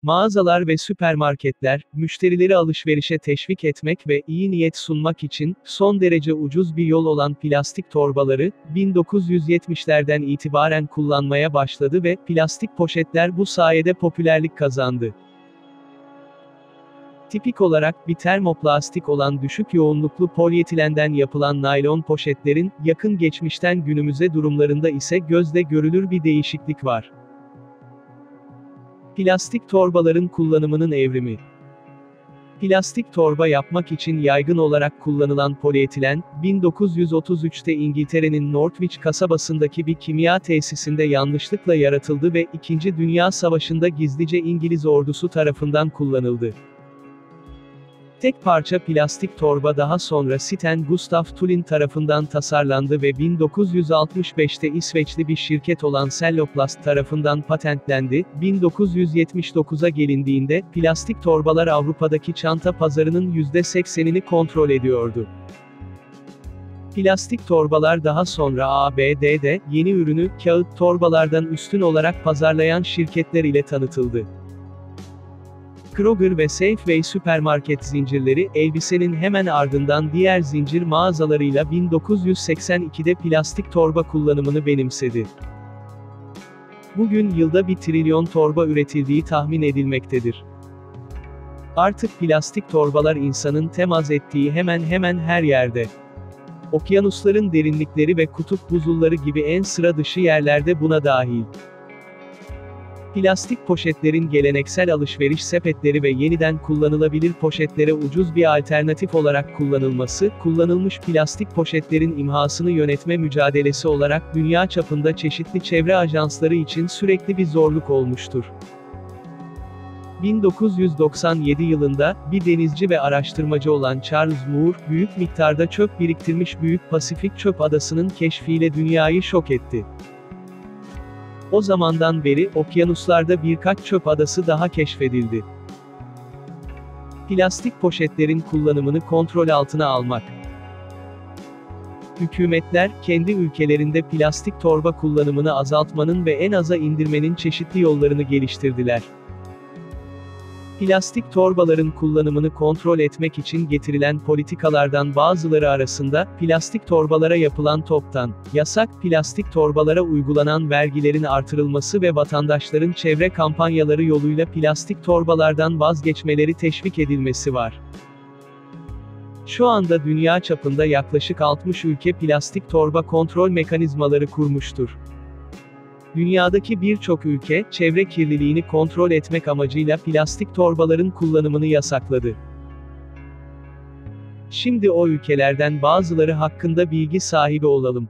Mağazalar ve süpermarketler, müşterileri alışverişe teşvik etmek ve iyi niyet sunmak için, son derece ucuz bir yol olan plastik torbaları, 1970'lerden itibaren kullanmaya başladı ve plastik poşetler bu sayede popülerlik kazandı. Tipik olarak bir termoplastik olan düşük yoğunluklu polietilenden yapılan naylon poşetlerin, yakın geçmişten günümüze durumlarında ise gözle görülür bir değişiklik var. Plastik torbaların kullanımının evrimi. Plastik torba yapmak için yaygın olarak kullanılan polietilen, 1933'te İngiltere'nin Norwich kasabasındaki bir kimya tesisinde yanlışlıkla yaratıldı ve İkinci Dünya Savaşı'nda gizlice İngiliz ordusu tarafından kullanıldı. Tek parça plastik torba daha sonra Sten Gustaf Thulin tarafından tasarlandı ve 1965'te İsveçli bir şirket olan Celloplast tarafından patentlendi. 1979'a gelindiğinde, plastik torbalar Avrupa'daki çanta pazarının %80'ini kontrol ediyordu. Plastik torbalar daha sonra ABD'de, yeni ürünü, kağıt torbalardan üstün olarak pazarlayan şirketler ile tanıtıldı. Kroger ve Safeway süpermarket zincirleri, elbisenin hemen ardından diğer zincir mağazalarıyla 1982'de plastik torba kullanımını benimsedi. Bugün yılda 1 trilyon torba üretildiği tahmin edilmektedir. Artık plastik torbalar insanın temas ettiği hemen hemen her yerde. Okyanusların derinlikleri ve kutup buzulları gibi en sıra dışı yerlerde buna dahil. Plastik poşetlerin geleneksel alışveriş sepetleri ve yeniden kullanılabilir poşetlere ucuz bir alternatif olarak kullanılması, kullanılmış plastik poşetlerin imhasını yönetme mücadelesi olarak dünya çapında çeşitli çevre ajansları için sürekli bir zorluk olmuştur. 1997 yılında, bir denizci ve araştırmacı olan Charles Moore, büyük miktarda çöp biriktirmiş Büyük Pasifik Çöp Adası'nın keşfiyle dünyayı şok etti. O zamandan beri, okyanuslarda birkaç çöp adası daha keşfedildi. Plastik poşetlerin kullanımını kontrol altına almak. Hükümetler, kendi ülkelerinde plastik torba kullanımını azaltmanın ve en aza indirmenin çeşitli yollarını geliştirdiler. Plastik torbaların kullanımını kontrol etmek için getirilen politikalardan bazıları arasında, plastik torbalara yapılan toptan, yasak, plastik torbalara uygulanan vergilerin artırılması ve vatandaşların çevre kampanyaları yoluyla plastik torbalardan vazgeçmeleri teşvik edilmesi var. Şu anda dünya çapında yaklaşık 60 ülke plastik torba kontrol mekanizmaları kurmuştur. Dünyadaki birçok ülke, çevre kirliliğini kontrol etmek amacıyla plastik torbaların kullanımını yasakladı. Şimdi o ülkelerden bazıları hakkında bilgi sahibi olalım.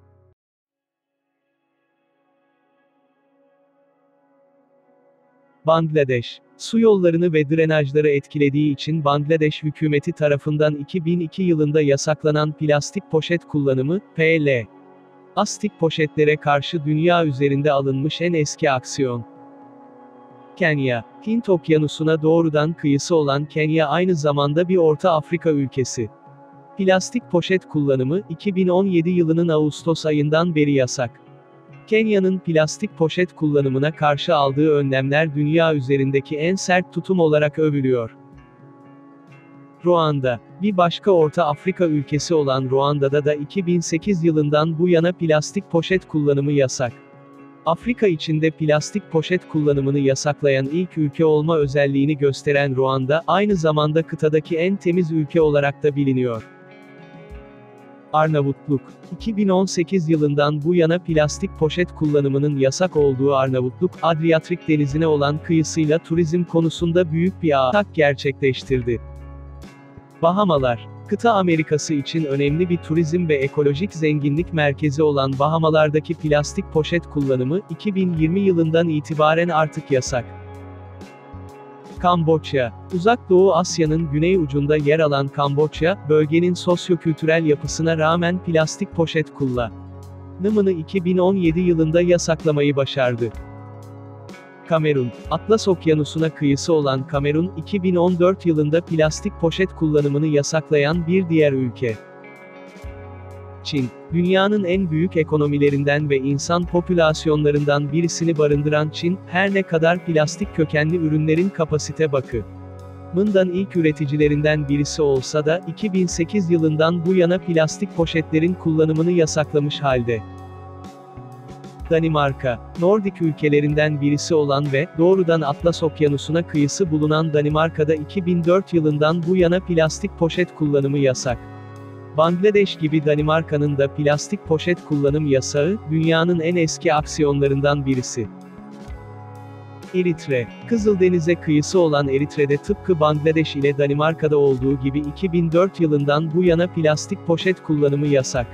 Bangladeş. Su yollarını ve drenajları etkilediği için Bangladeş hükümeti tarafından 2002 yılında yasaklanan plastik poşet kullanımı, PL. Plastik poşetlere karşı dünya üzerinde alınmış en eski aksiyon. Kenya. Hint Okyanusu'na doğrudan kıyısı olan Kenya aynı zamanda bir Orta Afrika ülkesi. Plastik poşet kullanımı, 2017 yılının Ağustos ayından beri yasak. Kenya'nın plastik poşet kullanımına karşı aldığı önlemler dünya üzerindeki en sert tutum olarak övülüyor. Ruanda. Bir başka Orta Afrika ülkesi olan Ruanda'da da 2008 yılından bu yana plastik poşet kullanımı yasak. Afrika içinde plastik poşet kullanımını yasaklayan ilk ülke olma özelliğini gösteren Ruanda, aynı zamanda kıtadaki en temiz ülke olarak da biliniyor. Arnavutluk. 2018 yılından bu yana plastik poşet kullanımının yasak olduğu Arnavutluk, Adriyatik Denizi'ne olan kıyısıyla turizm konusunda büyük bir atak gerçekleştirdi. Bahamalar. Kıta Amerikası için önemli bir turizm ve ekolojik zenginlik merkezi olan Bahamalardaki plastik poşet kullanımı, 2020 yılından itibaren artık yasak. Kamboçya. Uzak Doğu Asya'nın güney ucunda yer alan Kamboçya, bölgenin sosyokültürel yapısına rağmen plastik poşet kullanımını 2017 yılında yasaklamayı başardı. Kamerun. Atlas Okyanusu'na kıyısı olan Kamerun, 2014 yılında plastik poşet kullanımını yasaklayan bir diğer ülke. Çin, dünyanın en büyük ekonomilerinden ve insan popülasyonlarından birisini barındıran Çin, her ne kadar plastik kökenli ürünlerin kapasite bakımından ilk üreticilerinden birisi olsa da, 2008 yılından bu yana plastik poşetlerin kullanımını yasaklamış halde. Danimarka, Nordik ülkelerinden birisi olan ve doğrudan Atlas Okyanusu'na kıyısı bulunan Danimarka'da 2004 yılından bu yana plastik poşet kullanımı yasak. Bangladeş gibi Danimarka'nın da plastik poşet kullanım yasağı, dünyanın en eski aksiyonlarından birisi. Eritre, Kızıldeniz'e kıyısı olan Eritre'de tıpkı Bangladeş ile Danimarka'da olduğu gibi 2004 yılından bu yana plastik poşet kullanımı yasak.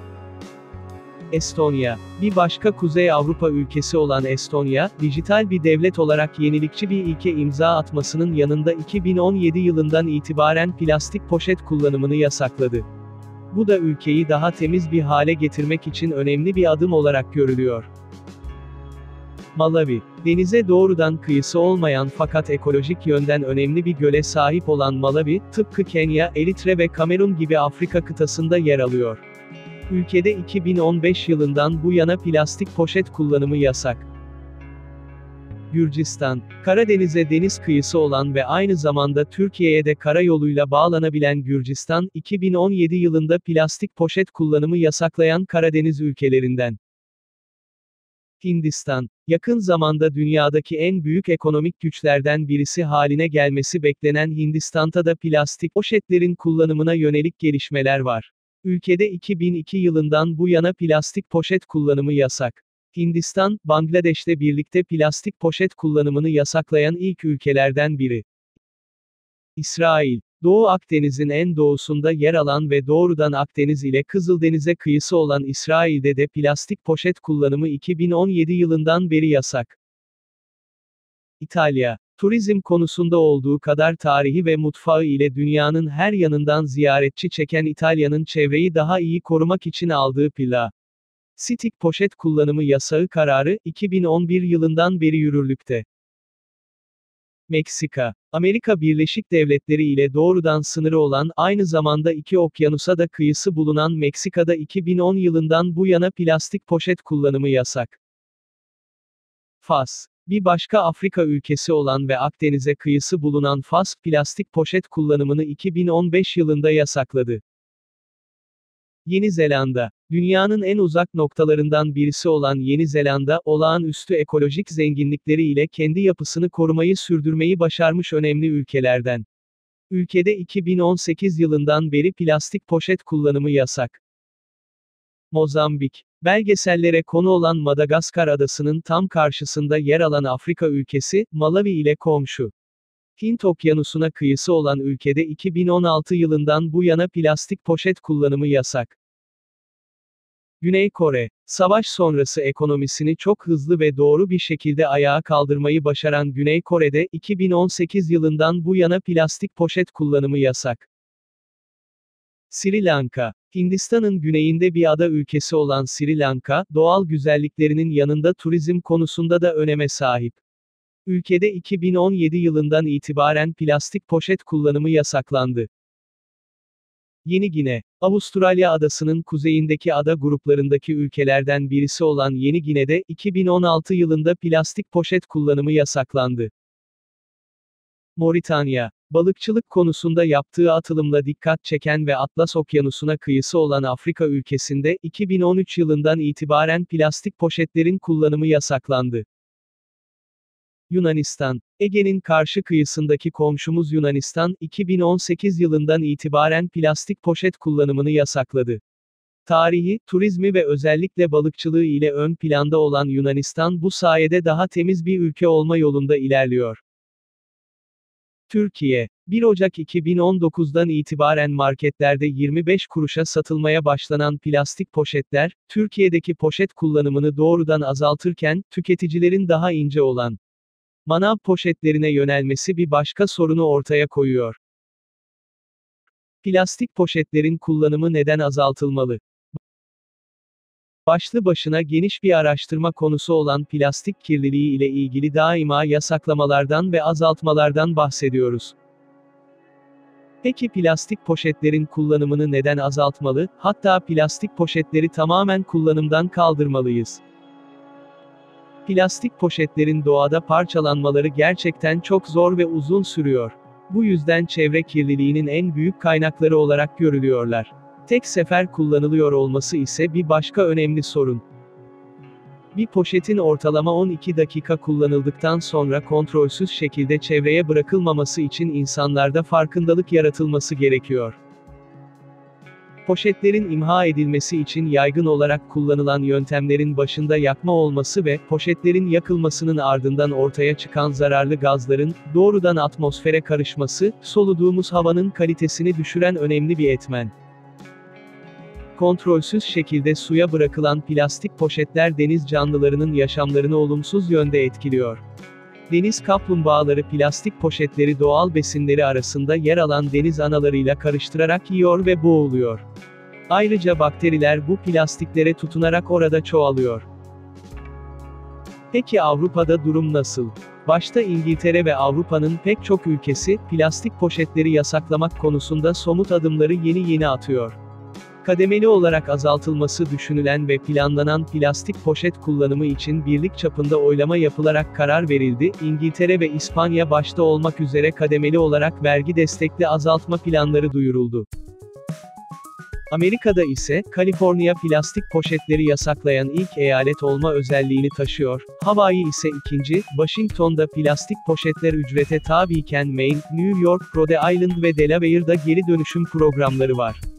Estonya, bir başka Kuzey Avrupa ülkesi olan Estonya, dijital bir devlet olarak yenilikçi bir ilke imza atmasının yanında 2017 yılından itibaren plastik poşet kullanımını yasakladı. Bu da ülkeyi daha temiz bir hale getirmek için önemli bir adım olarak görülüyor. Malawi, denize doğrudan kıyısı olmayan fakat ekolojik yönden önemli bir göle sahip olan Malawi, tıpkı Kenya, Eritre ve Kamerun gibi Afrika kıtasında yer alıyor. Ülkede 2015 yılından bu yana plastik poşet kullanımı yasak. Gürcistan, Karadeniz'e deniz kıyısı olan ve aynı zamanda Türkiye'ye de karayoluyla bağlanabilen Gürcistan, 2017 yılında plastik poşet kullanımı yasaklayan Karadeniz ülkelerinden. Hindistan, yakın zamanda dünyadaki en büyük ekonomik güçlerden birisi haline gelmesi beklenen Hindistan'da da plastik poşetlerin kullanımına yönelik gelişmeler var. Ülkede 2002 yılından bu yana plastik poşet kullanımı yasak. Hindistan, Bangladeş'le birlikte plastik poşet kullanımını yasaklayan ilk ülkelerden biri. İsrail, Doğu Akdeniz'in en doğusunda yer alan ve doğrudan Akdeniz ile Kızıldeniz'e kıyısı olan İsrail'de de plastik poşet kullanımı 2017 yılından beri yasak. İtalya, turizm konusunda olduğu kadar tarihi ve mutfağı ile dünyanın her yanından ziyaretçi çeken İtalya'nın çevreyi daha iyi korumak için aldığı plastik poşet kullanımı yasağı kararı, 2011 yılından beri yürürlükte. Meksika, Amerika Birleşik Devletleri ile doğrudan sınırı olan, aynı zamanda iki okyanusa da kıyısı bulunan Meksika'da 2010 yılından bu yana plastik poşet kullanımı yasak. Fas, bir başka Afrika ülkesi olan ve Akdeniz'e kıyısı bulunan Fas, plastik poşet kullanımını 2015 yılında yasakladı. Yeni Zelanda, dünyanın en uzak noktalarından birisi olan Yeni Zelanda, olağanüstü ekolojik zenginlikleri ile kendi yapısını korumayı sürdürmeyi başarmış önemli ülkelerden. Ülkede 2018 yılından beri plastik poşet kullanımı yasak. Mozambik, belgesellere konu olan Madagaskar adasının tam karşısında yer alan Afrika ülkesi, Malawi ile komşu. Hint Okyanusu'na kıyısı olan ülkede 2016 yılından bu yana plastik poşet kullanımı yasak. Güney Kore, savaş sonrası ekonomisini çok hızlı ve doğru bir şekilde ayağa kaldırmayı başaran Güney Kore'de, 2018 yılından bu yana plastik poşet kullanımı yasak. Sri Lanka, Hindistan'ın güneyinde bir ada ülkesi olan Sri Lanka, doğal güzelliklerinin yanında turizm konusunda da öneme sahip. Ülkede 2017 yılından itibaren plastik poşet kullanımı yasaklandı. Yeni Gine, Avustralya adasının kuzeyindeki ada gruplarındaki ülkelerden birisi olan Yeni Gine'de, 2016 yılında plastik poşet kullanımı yasaklandı. Moritanya, balıkçılık konusunda yaptığı atılımla dikkat çeken ve Atlas Okyanusu'na kıyısı olan Afrika ülkesinde, 2013 yılından itibaren plastik poşetlerin kullanımı yasaklandı. Yunanistan, Ege'nin karşı kıyısındaki komşumuz Yunanistan, 2018 yılından itibaren plastik poşet kullanımını yasakladı. Tarihi, turizmi ve özellikle balıkçılığı ile ön planda olan Yunanistan bu sayede daha temiz bir ülke olma yolunda ilerliyor. Türkiye, 1 Ocak 2019'dan itibaren marketlerde 25 kuruşa satılmaya başlanan plastik poşetler, Türkiye'deki poşet kullanımını doğrudan azaltırken, tüketicilerin daha ince olan manav poşetlerine yönelmesi bir başka sorunu ortaya koyuyor. Plastik poşetlerin kullanımı neden azaltılmalı? Başlı başına geniş bir araştırma konusu olan plastik kirliliği ile ilgili daima yasaklamalardan ve azaltmalardan bahsediyoruz. Peki plastik poşetlerin kullanımını neden azaltmalı, hatta plastik poşetleri tamamen kullanımdan kaldırmalıyız? Plastik poşetlerin doğada parçalanmaları gerçekten çok zor ve uzun sürüyor. Bu yüzden çevre kirliliğinin en büyük kaynakları olarak görülüyorlar. Tek sefer kullanılıyor olması ise bir başka önemli sorun. Bir poşetin ortalama 12 dakika kullanıldıktan sonra kontrolsüz şekilde çevreye bırakılmaması için insanlarda farkındalık yaratılması gerekiyor. Poşetlerin imha edilmesi için yaygın olarak kullanılan yöntemlerin başında yakma olması ve poşetlerin yakılmasının ardından ortaya çıkan zararlı gazların doğrudan atmosfere karışması, soluduğumuz havanın kalitesini düşüren önemli bir etmen. Kontrolsüz şekilde suya bırakılan plastik poşetler deniz canlılarının yaşamlarını olumsuz yönde etkiliyor. Deniz kaplumbağaları plastik poşetleri doğal besinleri arasında yer alan deniz analarıyla karıştırarak yiyor ve boğuluyor. Ayrıca bakteriler bu plastiklere tutunarak orada çoğalıyor. Peki Avrupa'da durum nasıl? Başta İngiltere ve Avrupa'nın pek çok ülkesi, plastik poşetleri yasaklamak konusunda somut adımları yeni atıyor. Kademeli olarak azaltılması düşünülen ve planlanan plastik poşet kullanımı için birlik çapında oylama yapılarak karar verildi. İngiltere ve İspanya başta olmak üzere kademeli olarak vergi destekli azaltma planları duyuruldu. Amerika'da ise, Kaliforniya plastik poşetleri yasaklayan ilk eyalet olma özelliğini taşıyor. Hawaii ise ikinci, Washington'da plastik poşetler ücrete tabiyken Maine, New York, Rhode Island ve Delaware'da geri dönüşüm programları var.